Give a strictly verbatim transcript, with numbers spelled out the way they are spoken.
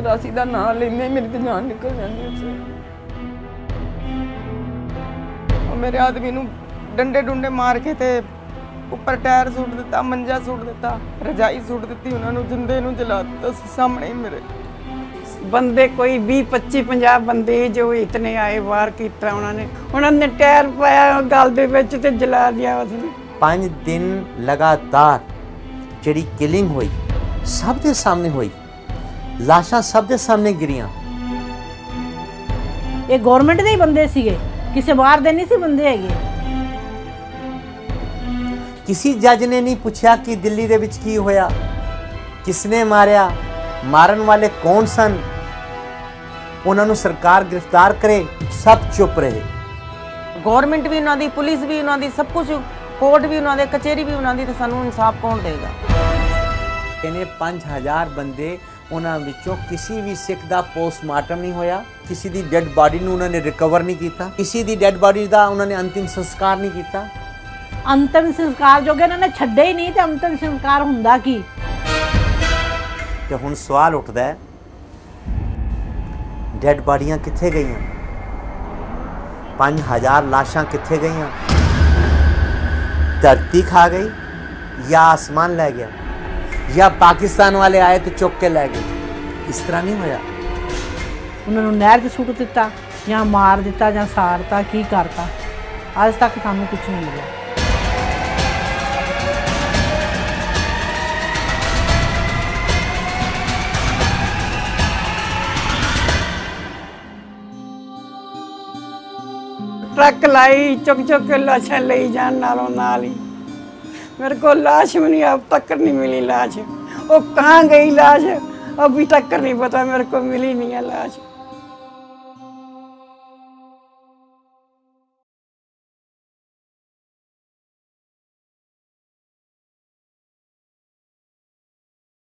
चौरासी का नाम लेंदे मेरी तो जान निकल जाती सी। मेरे आदमी नूं डंडे डुंडे मार के ते उपर टायर सुट दिता, मंजा सुट दिता, रजाई सुट दी, उन्होंने जिंदे नूं जला दिता सामने ही मेरे। बंदे कोई बीस पच्ची पंजाह बंदे जो इतने आए वार किया उन्होंने उन्होंने टायर पाया गल दे विच ते जला दिया उसने। पांच दिन लगातार जिहड़ी किलिंग हुई सब दे सामने हुई, लाशां सब दे सामने गिरियां। ये गवर्नमेंट दे ही बंदे सीगे, किसी बाहर दे नहीं सी बंदे हैगे। किसी जज ने नहीं पूछा कि दिल्ली दे विच की होया, किसने मारिया, मारन वाले कौन सन, उन्होंने सरकार गिरफ्तार करे, सब चुप रहे। गवर्नमेंट भी उन्होंने, पुलिस भी उन्होंने, सब कुछ कोर्ट भी उन्होंने, कचहरी भी उन्होंने, तो सानू इंसाफ कौन देगा? इन्हें पांच हजार बंदे उन्होंने विचों किसी भी सिख का पोस्टमार्टम नहीं होया, किसी की डेड बॉडी नूं उन्होंने रिकवर नहीं किया, किसी की डेड बॉडी का उन्होंने अंतिम संस्कार नहीं किया। अंतिम संस्कार जो उन्होंने छड्डे ही नहीं, तो अंतिम संस्कार हुंदा की? तो हुण सवाल उठदा है, डेड बॉडियां कित्थे गईयां? पांच हजार लाशां कित्थे गईयां? धरती खा गई या आसमान लै गया या पाकिस्तान वाले आए तो चुक के लै गए? इस तरह नहीं होया। उन्होंने नहर च सुट दिता या मार दिता या साड़ता, की करता? अज तक सानू कुछ नहीं मिला। ट्रक लाई चुक चुक के लाशा ले जान नालों नाल ही। मेरे को लाश भी नहीं अब तक नहीं मिली। लाश वो कहाँ गई लाश अभी तक नहीं पता, मेरे को मिली नहीं है लाश।